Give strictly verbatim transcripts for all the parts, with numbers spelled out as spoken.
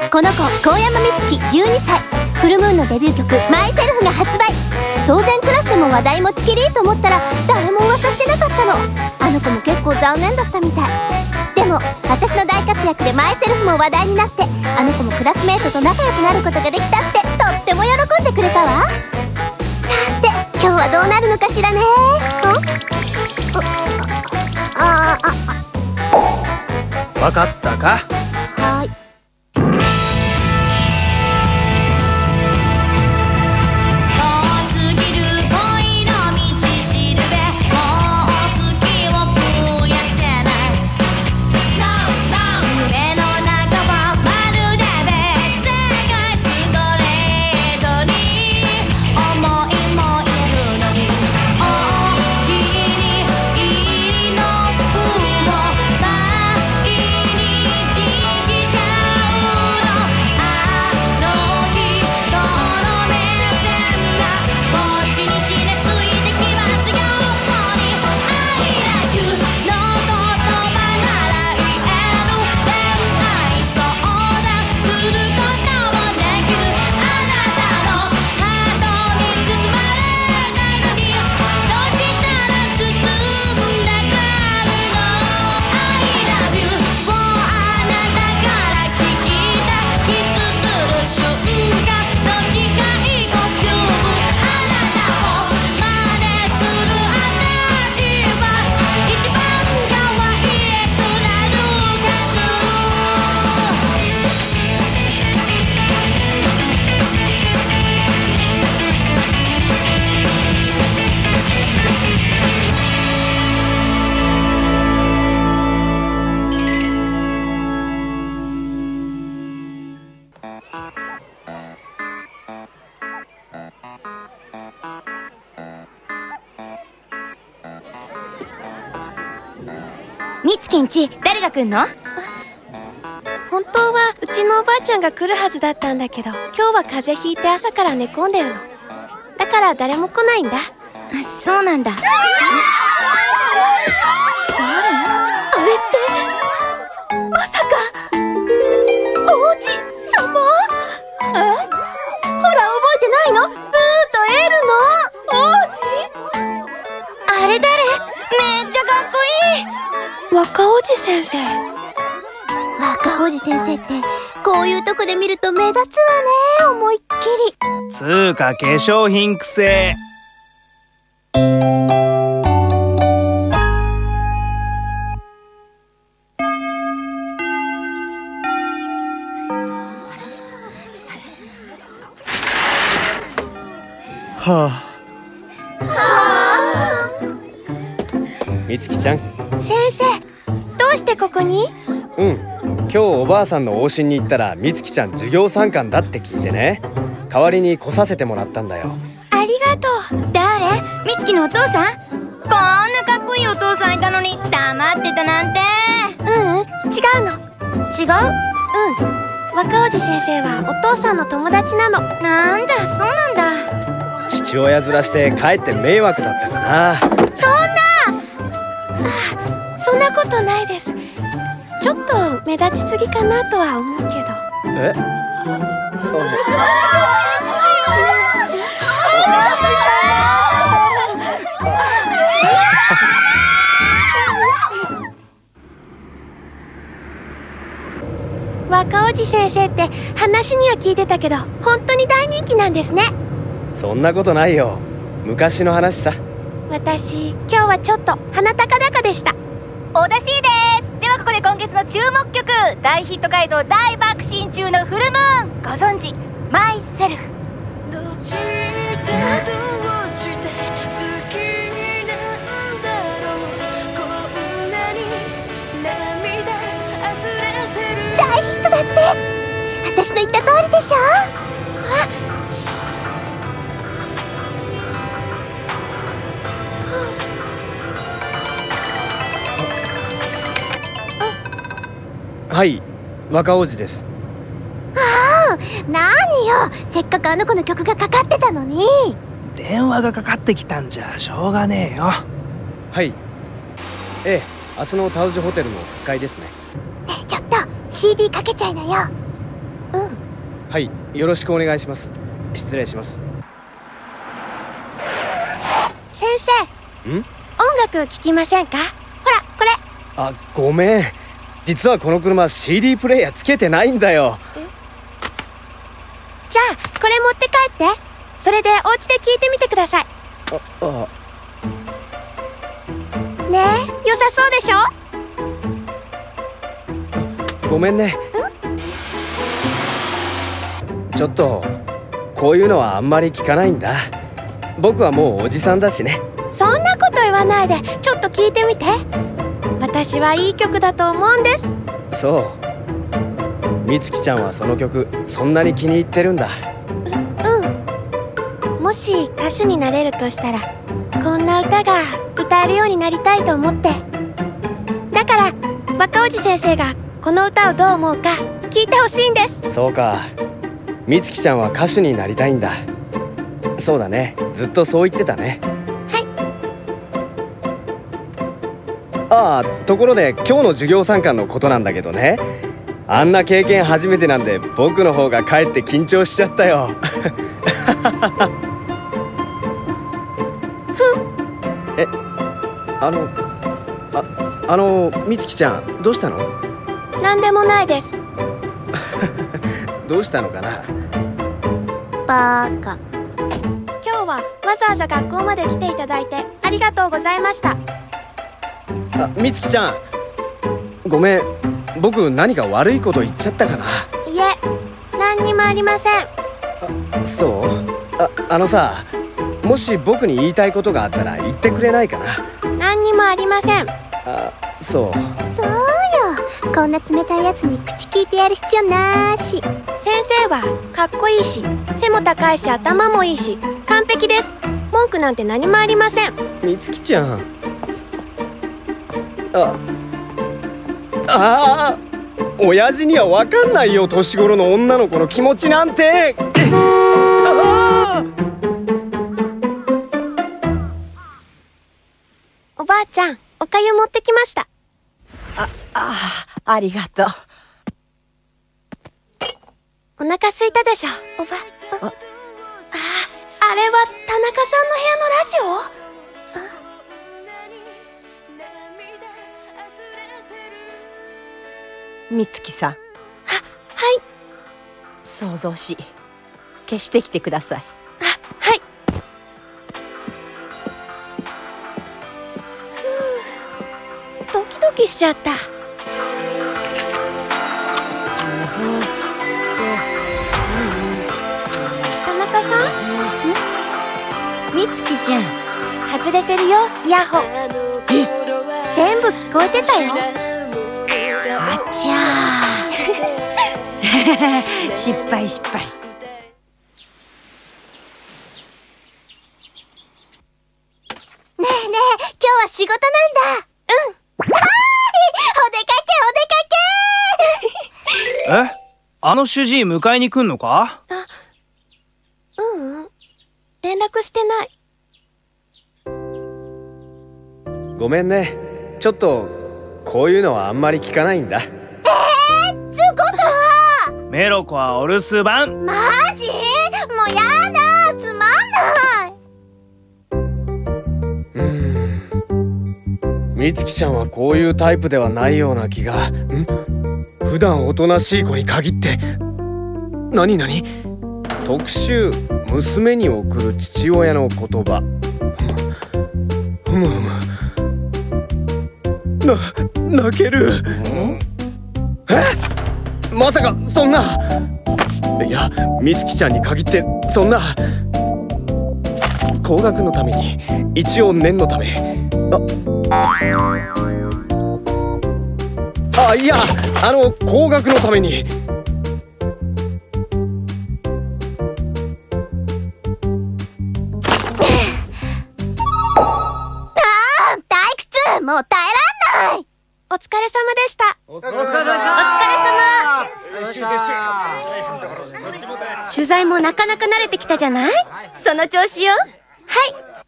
この子高山美月じゅうにさい、フルムーンのデビュー曲「マイセルフ」が発売。当然クラスでも話題持ちきりと思ったら誰も噂してなかったの。あの子も結構残念だったみたい。でも私の大活躍でマイセルフも話題になって、あの子もクラスメートと仲良くなることができたってとっても喜んでくれたわ。さて今日はどうなるのかしらね。あああわかったか。 はい。 みつきんち誰が来んの？ 本当はうちのおばあちゃんが来るはずだったんだけど、今日は風邪ひいて朝から寝込んでるの。だから誰も来ないんだ。 そうなんだ。 あれってまさか王子様？え？ほら覚えてないの？ブーとエルの王子？ あれ誰？めっちゃかっこいい。 若王子先生。 若王子先生ってこういうとこで見ると目立つわね、思いっきり。 つーか化粧品くせはあ。 みつきちゃん。 先生、どうしてここに？ うん、今日おばあさんの往診に行ったらみつきちゃん授業参観だって聞いてね、代わりに来させてもらったんだよ。 ありがとう。 誰？みつきのお父さん？こんなかっこいいお父さんいたのに黙ってたなんて。 ううん、違うの。 違う？ うん、若王子先生はお父さんの友達なの。 なんだ、そうなんだ。 父親面して帰って迷惑だったかな。 そんなあ、そんなことないです。ちょっと目立ちすぎかなとは思うけど。 え？ 若王子先生って話には聞いてたけど本当に大人気なんですね。 そんなことないよ、昔の話さ。 私今日はちょっと鼻高々でした。 おだしいです。ではここで今月の注目曲、大ヒット街道大爆心中のフルムーン、ご存知マイセルフ。どうしてどうして好きになんだろう、こんなに涙溢れてる。 大ヒットだって。私の言った通りでしょ。 あ、シー。 はい、若王子です。 ああ、何よ、せっかくあの子の曲がかかってたのに。 電話がかかってきたんじゃしょうがねえよ。 はい、ええ、明日のタウジホテルの各階ですね。 ねえ、ちょっと シーディー かけちゃいなよ。うん。 はい、よろしくお願いします。失礼します。 先生、 ん？ 音楽聴きませんか？ほらこれ。 あ、ごめん。実はこの車 シーディー プレイヤーつけてないんだよ。 じゃあこれ持って帰って。それでお家で聞いてみてください。 あ、あ。 ねえ、良さそうでしょ？ ごめんね。ちょっとこういうのはあんまり聞かないんだ。僕はもうおじさんだしね。 そんなこと言わないで、ちょっと聞いてみて。私はいい曲だと思うんです。 そう。みつきちゃんはその曲そんなに気に入ってるんだ。 うん。もし歌手になれるとしたらこんな歌が歌えるようになりたいと思って。だから若おじ先生がこの歌をどう思うか聞いてほしいんです。 そうか。みつきちゃんは歌手になりたいんだ。そうだね、ずっとそう言ってたね。 はい。 ああ、ところで今日の授業参観のことなんだけどね、あんな経験初めてなんで僕の方がかえって緊張しちゃったよ。え、あのああのみつきちゃんどうしたの？ なんでもないです。 どうしたのかな。 バカ。 今日はわざわざ学校まで来ていただいてありがとうございました。 あ、みつきちゃん、ごめん、僕何か悪いこと言っちゃったかな。 いえ、何にもありません。 あ、そう？あ、あのさ、もし僕に言いたいことがあったら言ってくれないかな。 何にもありません。 あ、そう。 そうよ。こんな冷たいやつに口聞いてやる必要なーし。 先生はかっこいいし、背も高いし、頭もいいし、完璧です。文句なんて何もありません。 みつきちゃん。あああ、親父には分かんないよ、年頃の女の子の気持ちなんて。ああ、 おばあちゃん、おかゆ持ってきました。 あ、ああ、ありがとう。 お腹空いたでしょ、おばあ。あ、あ、あれは田中さんの部屋のラジオ？ みつきさん。は、 はい。 想像し消してきてください。 あ、はい。ふう、ドキドキしちゃった。田中さん？ みつきちゃん。 外れてるよ、イヤホン。 え？ 全部聞こえてたよ。 あちゃー。失敗失敗。 ねえねえ、今日は仕事なんだ。うん。はーい、お出かけお出かけ。 え？あの主治医迎えに来んのか？ あ、ううん、連絡してない。 ごめんね、ちょっとこういうのはあんまり聞かないんだ。 えー、つうことはメロコはお留守番。 マジ？もうやだ、つまんない。 うーん、みつきちゃんはこういうタイプではないような気が。ん？普段おとなしい子に限って。なになに？特集、娘に送る父親の言葉。ふむふむ。な、泣ける。え？まさかそんな。いや、みつきちゃんに限ってそんな。高額のために、一応念のため。ああ、いや、あの高額のために。 もう耐えらんない。 お疲れ様でした。 お疲れ様でした。 お疲れ様。取材もなかなか慣れてきたじゃない？その調子よ。はい。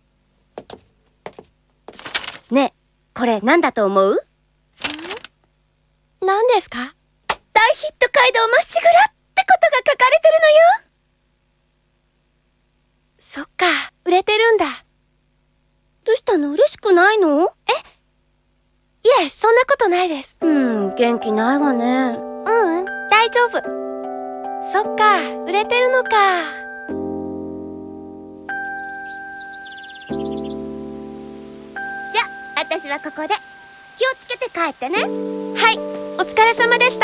ねえ、これ何だと思う？ん？何ですか？大ヒット街道まっしぐらってことが書かれてるです。 うん元気ないわね。 ううん大丈夫。そっか売れてるのか。 じゃあ私はここで。気をつけて帰ってね。 はいお疲れ様でした。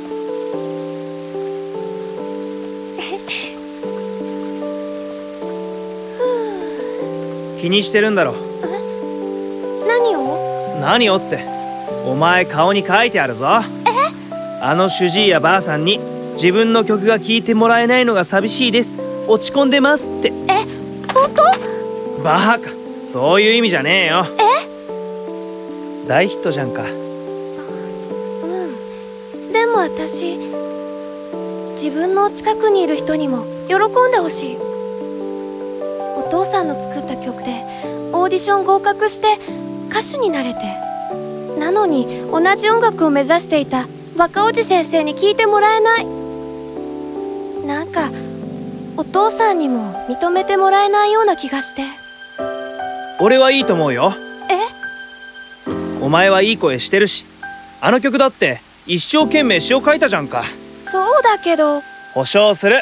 気にしてるんだろ。 何を？ 何をって、お前顔に書いてあるぞ。あの主治医やばあさんに自分の曲が聴いてもらえないのが寂しいです、落ち込んでますって。 え本当？ バカ、そういう意味じゃねえよ。 え？ 大ヒットじゃんか。 うんでも私自分の近くにいる人にも喜んでほしい。お父さんの作った曲でオーディション合格して歌手になれて、なのに同じ音楽を目指していた若おじ先生に聴いてもらえない。なんかお父さんにも認めてもらえないような気がして。 俺はいいと思うよ。 え？ お前はいい声してるし、あの曲だって一生懸命詩を書いたじゃんか。 そうだけど。 保証する。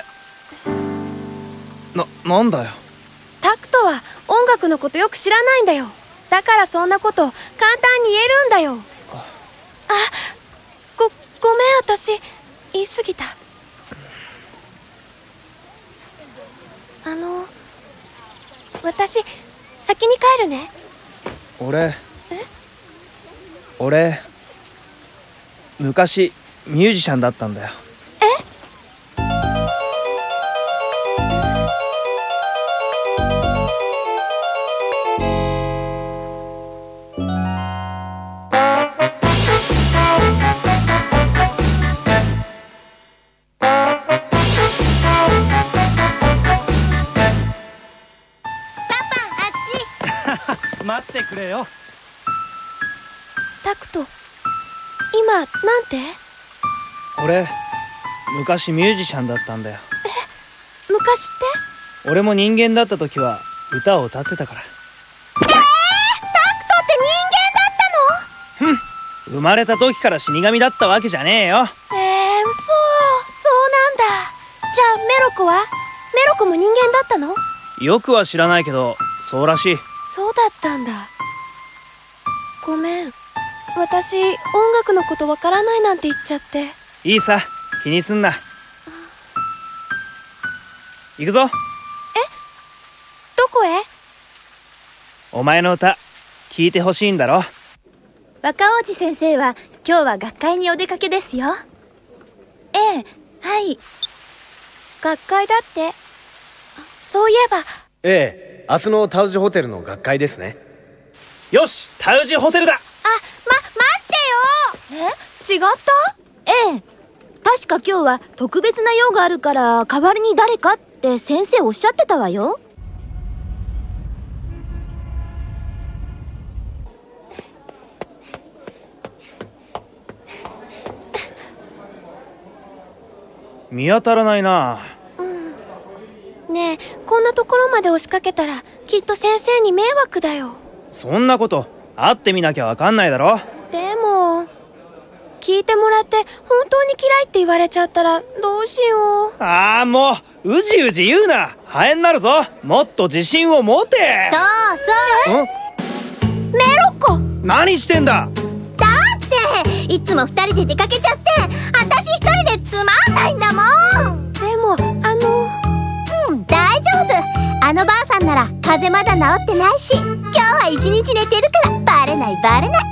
な、なんだよ。 タクトは音楽のことよく知らないんだよ。だからそんなこと簡単に言えるんだよ。あ、ご、ごめん私言い過ぎた。あの私先に帰るね。 俺え？ 俺昔ミュージシャンだったんだよ。待ってくれよ。 タクト今なんて？ 俺昔ミュージシャンだったんだよ。 え、昔って？ 俺も人間だった時は歌を歌ってたから。 えー、タクトって人間だったの？ ふん、生まれた時から死神だったわけじゃねえよ。 えー、嘘。そうなんだ。じゃあメロコは？メロコも人間だったの？ よくは知らないけどそうらしい。 そうだったんだ。ごめん私音楽のことわからないなんて言っちゃって。 いいさ、気にすんな。行くぞ。 え？どこへ？ お前の歌聴いてほしいんだろ。 若王子先生は今日は学会にお出かけですよ。ええ、はい。 学会だって。そういえば。 ええ、明日のタウジホテルの学会ですね。 よし、タウジホテルだ。 あ、ま、待ってよ。 え？違った？ええ、確か今日は特別な用があるから代わりに誰かって先生おっしゃってたわよ。 見当たらないな。 ねえ、こんなところまで押しかけたらきっと先生に迷惑だよ。 そんなこと会ってみなきゃわかんないだろ。 でも聞いてもらって本当に嫌いって言われちゃったらどうしよう。 ああもううじうじ言うな。ハエになるぞ。もっと自信を持て。 そうそう。 メロコ何してんだ。 だっていつも二人で出かけちゃって私一人でつまんないんだもん。 でもあのうん大丈夫。あのばあさんなら風邪まだ治ってないし今日は一日寝てるからバレないバレない。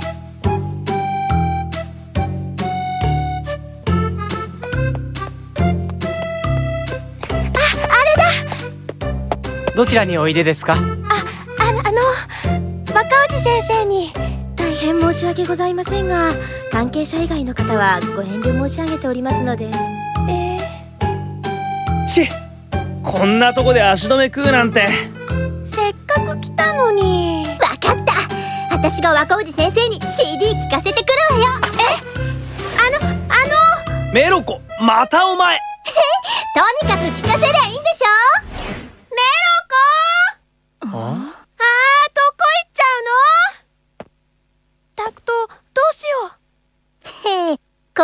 どちらにおいでですか？ あ、あ、あの若おじ先生に。 大変申し訳ございませんが関係者以外の方はご遠慮申し上げておりますので。 えー、 ちこんなとこで足止め食うなんて。 せっかく来たのに。 わかった。私が若おじ先生に シーディー 聞かせてくるわよ。 え、あのあのメロコまたお前。 とにかく聞かせりゃいいんでしょ。 メロコ。ああ、どこ行っちゃうの？タクトどうしよう。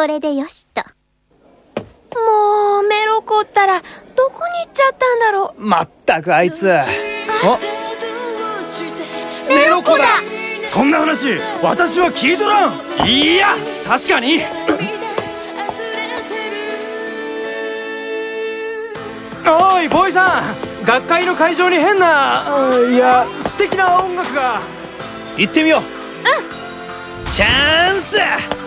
これでよしと。 もうメロコったらどこに行っちゃったんだろう。 まったくあいつ。あ、 メロコだ。そんな話私は聞いとらん。いや確かに。おいボーイさん、学会の会場に変な、いや素敵な音楽が。 行ってみよう。うん、チャンス。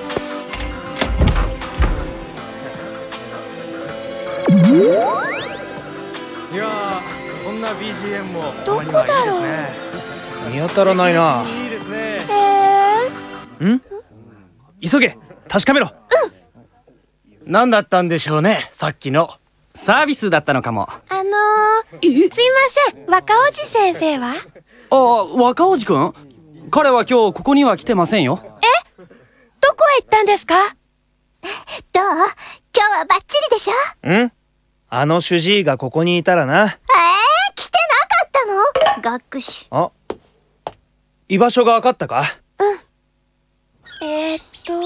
いやこんな ビージーエム もどこだろう。 見当たらないな。 いいですね。 えー、ん急げ、確かめろ。うん。 何だったんでしょうね、さっきの。 サービスだったのかも。 あのー、すいません、若おじ先生は？ あ、若おじくん？彼は今日ここには来てませんよ。 え？どこへ行ったんですか？ どう？今日はバッチリでしょ？ ん？あの主治医がここにいたらな。 えー、来てなかったの？学士。 あ、居場所が分かったか？ うん。えー、っと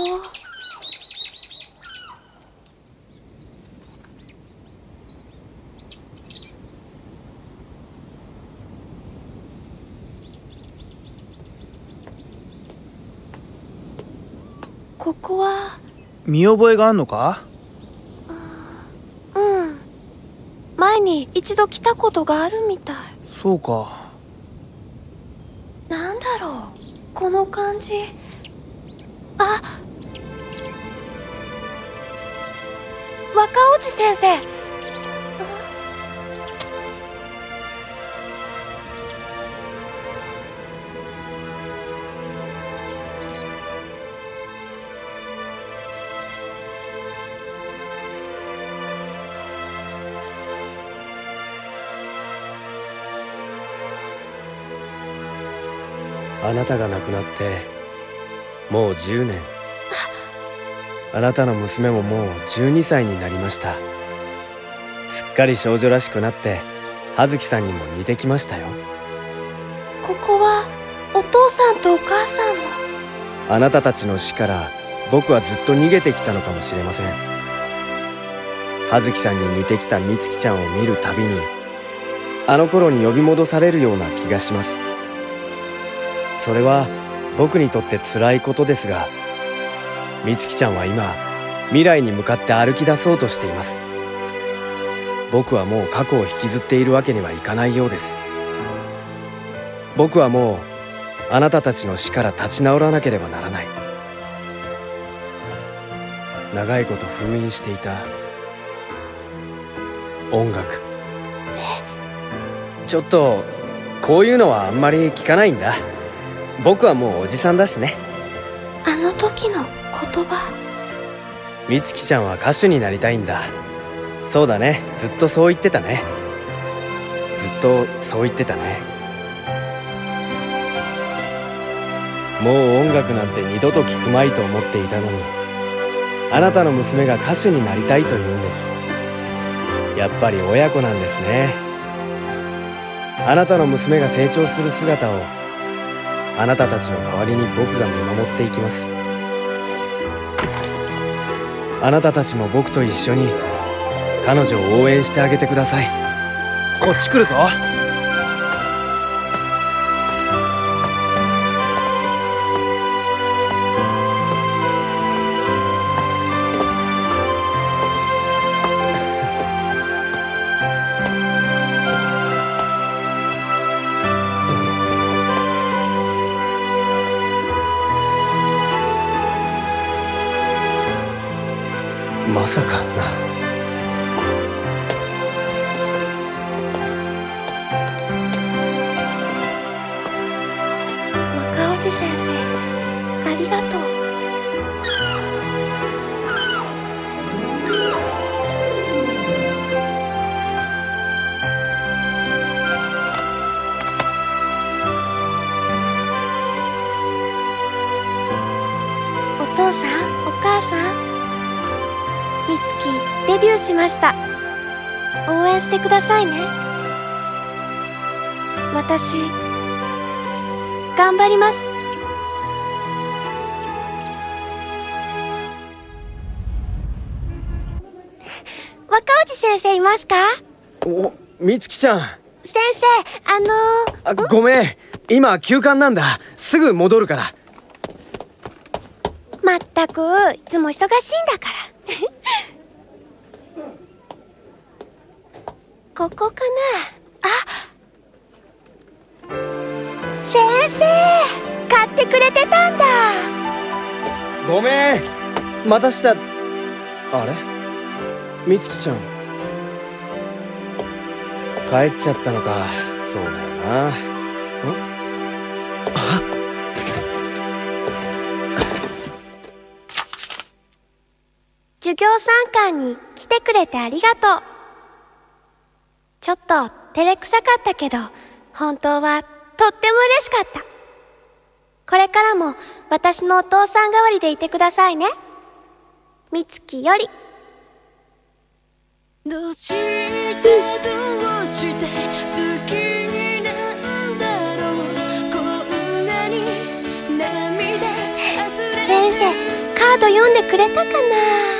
ここは見覚えがあんのか？ うん、前に一度来たことがあるみたい。 そうか。 なんだろうこの感じ。あ、若おじ先生。 あなたが亡くなってもうじゅうねん。あなたの娘ももうじゅうにさいになりました。すっかり少女らしくなって葉月さんにも似てきましたよ。 ここはお父さんとお母さんの。 あなたたちの死から僕はずっと逃げてきたのかもしれません。葉月さんに似てきた美月ちゃんを見るたびにあの頃に呼び戻されるような気がします。それは僕にとって辛いことですが、美月ちゃんは今未来に向かって歩き出そうとしています。僕はもう過去を引きずっているわけにはいかないようです。僕はもうあなたたちの死から立ち直らなければならない。長いこと封印していた音楽。ちょっとこういうのはあんまり聞かないんだ。僕はもうおじさんだしね。 あの時の言葉。 美月ちゃんは歌手になりたいんだ。そうだね、ずっとそう言ってたね。ずっとそう言ってたね。もう音楽なんて二度と聴くまいと思っていたのに、あなたの娘が歌手になりたいと言うんです。やっぱり親子なんですね。あなたの娘が成長する姿をあなたたちの代わりに僕が見守っていきます。あなたたちも僕と一緒に彼女を応援してあげてください。 こっち来るぞ。 まさかな。 若おじ先生、ありがとう。お父さん、お母さん、美月デビューしました。応援してくださいね。私頑張ります。 若おじ先生いますか？ お、美月ちゃん。 先生、あのー、 あ、ごめん、今休館なんだ。すぐ戻るから。 まったくいつも忙しいんだからここかな。あ、先生買ってくれてたんだ。 ごめん、またした。あれ、美月ちゃん帰っちゃったのか。そうだよな。ん？あ、 授業参観に来てくれてありがとう。ちょっと照れくさかったけど本当はとっても嬉しかった。これからも私のお父さん代わりでいてくださいね。美月より。 どうしてどうして好きになんだろう、こんなに涙あふれて。 先生、カード読んでくれたかな。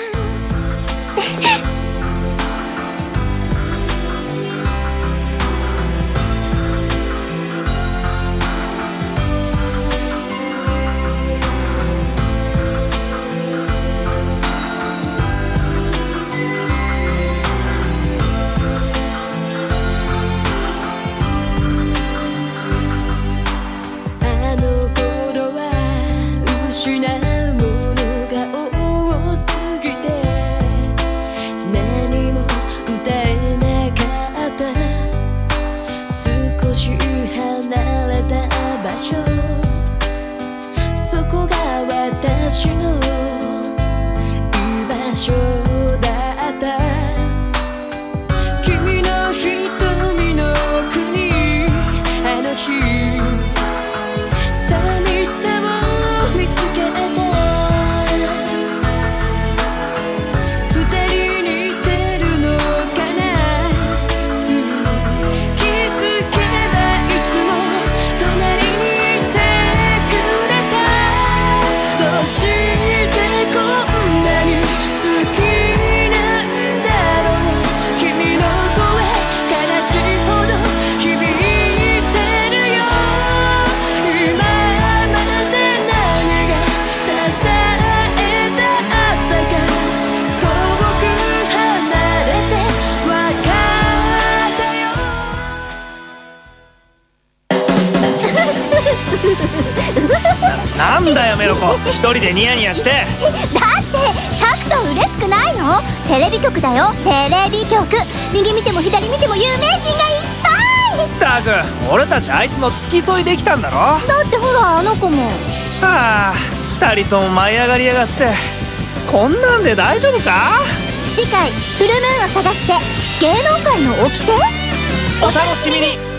私の居場所だった。君の瞳の奥にあの日寂しさを見つけた。二人似てるのかな。気づけばいつも隣にいてくれた。どうしてこんなに好きなんだろう。君の声悲しいほど響いてるよ。今まで何が支えてあったか、遠く離れて分かったよ。 な、なんだよメロコ、一人でニヤニヤして。 だってタクト嬉しくないの？テレビ局だよ、テレビ局。右見ても左見ても有名人がいっぱい。 ったく俺たちあいつの付き添いできたんだろ。 だってほらあの子も。 はあ、二人とも舞い上がりやがって。こんなんで大丈夫か？ 次回フルムーンを探して芸能界の掟。 お楽しみに。